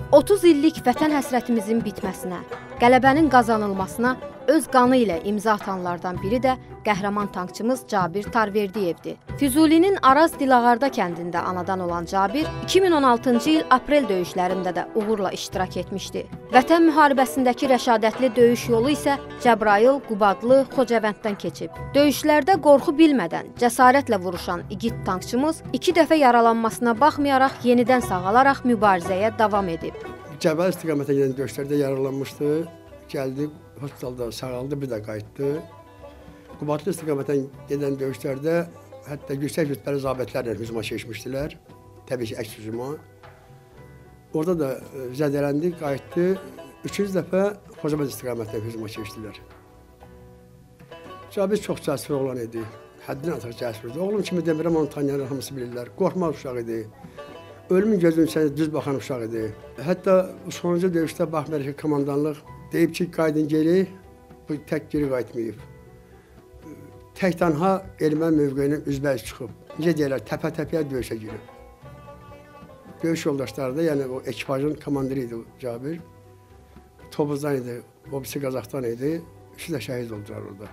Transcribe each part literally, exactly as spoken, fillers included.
otuz illik vətən həsrətimizin bitməsinə, qələbənin qazanılmasına öz qanı ilə imza atanlardan biri də qəhrəman tankçımız Cabir Tarverdiyevdir. Füzulinin Araz Dilağarda kəndində anadan olan Cabir, iki min on altıncı il aprel döyüşlərində də uğurla iştirak etmişdi. Vətən müharibəsindəki rəşadətli döyüş yolu isə Cəbrayıl, Qubadlı, Xocavənddən keçib. Döyüşlərdə qorxu bilmədən, cəsarətlə vuruşan igid tankçımız iki dəfə yaralanmasına baxmayaraq yenidən sağalaraq mübarizəyə davam edib. Cəbrayıl istiqamətə gedən döyüşlərdə yaralanmışdı, gəldi, hospitalda sağaldı, bir də qayıtdı. Qubadlı istiqamətən gedən döyüşlərdə hətta yüksək rütbəli zabitlərlə hücuma keçmişdilər. Təbii ki, əks hücuma. Orada da zədələndi, qayıtdı. Üçüncü dəfə Xocavənd istiqamətdən hücuma keçdilər. Cabir çox cəsur oğlan idi. Həddindən artıq cəsur idi. Oğlum kimi demirəm, onu tanıyanlar hamısı bilirlər. Qorxmaz uşaq idi. Ölümün gözünün içində düz baxan uşaq idi. Hətta sonuncu döyüşdə baxmayaraq ki, komandanlıq deyib ki, qaydın geri, bu tək geri qayıtmayıb. Tək tənha erməni mövqeyinin üzbəyiz çıxıb. Necə deyirlər, təpə-təpəyə döyüşə girib. Döyüş yoldaşları da, yəni o ekipajın komandiri idi Cabir. Tobuzdan idi, o birisi Qazaxdan idi. Üçü də şəhid oldular orada.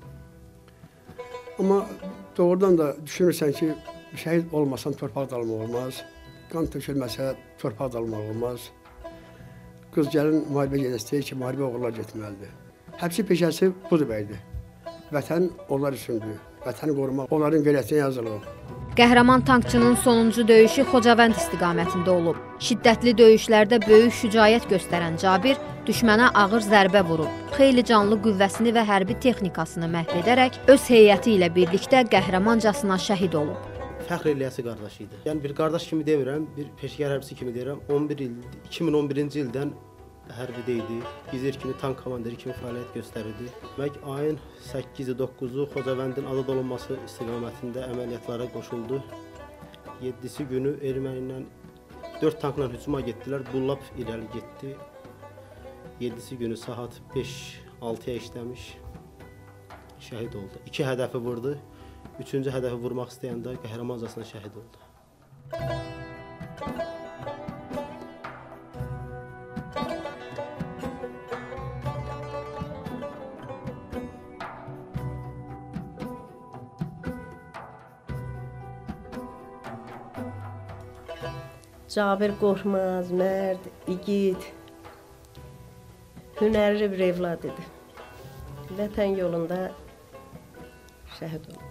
Amma doğrudan da düşünürsən ki, şəhid olmasan torpaq dalmaq olmaz. Qan tökülməsə torpaq dalmaq olmaz. Qız gəlin müharibə gedəstəyir ki, müharibə oğullar getməlidir. Həbsi peşəsi budur bəydir. Vətən onlar üçündür. Vətəni qorumaq onların qeyrətinə yazılıb. Qəhrəman tankçının sonuncu döyüşü Xocavənd istiqamətində olub. Şiddətli döyüşlərdə böyük şücaət göstərən Cabir düşmənə ağır zərbə vurub. Xeyli canlı qüvvəsini və hərbi texnikasını məhv edərək öz heyəti ilə birlikdə qəhrəmancasına şəhid olub. Fəxr eləyəsi qardaşı idi. Yəni bir qardaş kimi demirəm, bir peşəkar hərbçisi kimi deyirəm. on bir il, iki min on birinci ildən hərbidə idi. Gizir kimi tank komandiri kimi fəaliyyət göstərirdi. Demək, ayın səkkizi doqquzu Xocavəndin azad olunması istiqamətində əməliyyatlara qoşuldu. yeddisi günü erməni ilə dörd tankla hücuma getdilər. Bullab irəli getdi. yeddisi günü saat beş altıya işləmiş. Şəhid oldu. İki hədəfi vurdu. Üçüncü hədəfi vurmaq istəyəndə qəhrəmancasına şəhid oldu. Cabir qorxmaz, mərd, igid, hünərli bir evlad idi. Vətən yolunda şəhid oldu.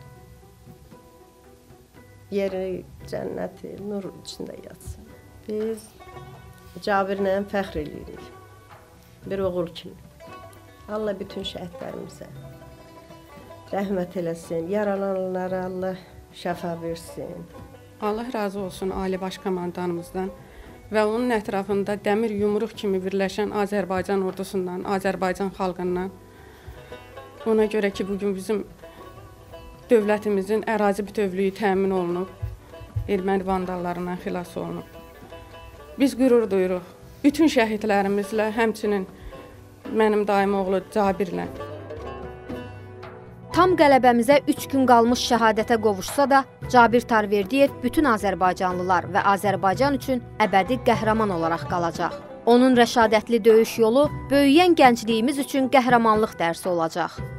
Yeri, cənnəti, nur içində yatsın. Biz Cabirlə fəxr edirik. Bir oğul kimi. Allah bütün şəhidlərimizə rəhmət eləsin. Yaralananlara Allah şəfa versin. Allah razı olsun Ali Baş Komandanımızdan və onun ətrafında dəmir yumruq kimi birləşən Azərbaycan ordusundan, Azərbaycan xalqından. Ona görə ki, bugün bizim dövlətimizin ərazi bütövlüyü təmin olunub, erməni vandallarından xilas olunub. Biz qürur duyuruq bütün şəhidlərimizlə, həmçinin mənim daim oğlu Cabirlə. Tam qələbəmizə üç gün qalmış şəhadətə qovuşsa da, Cabir Tarverdiyev bütün Azərbaycanlılar və Azərbaycan üçün əbədi qəhrəman olaraq qalacaq. Onun rəşadətli döyüş yolu böyüyən gəncliyimiz üçün qəhrəmanlıq dərsi olacaq.